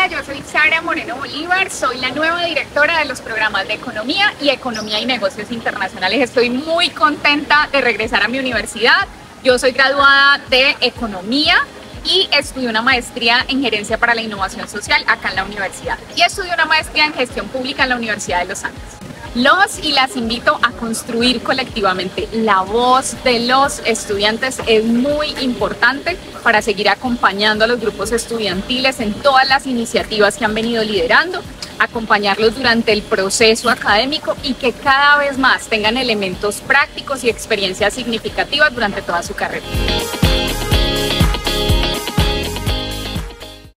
Hola, yo soy Sara Moreno Bolívar, soy la nueva directora de los programas de Economía y Negocios Internacionales. Estoy muy contenta de regresar a mi universidad. Yo soy graduada de Economía y estudié una maestría en Gerencia para la Innovación Social acá en la universidad. Y estudié una maestría en Gestión Pública en la Universidad de los Andes. Los y las invito a construir colectivamente. La voz de los estudiantes es muy importante para seguir acompañando a los grupos estudiantiles en todas las iniciativas que han venido liderando, acompañarlos durante el proceso académico y que cada vez más tengan elementos prácticos y experiencias significativas durante toda su carrera.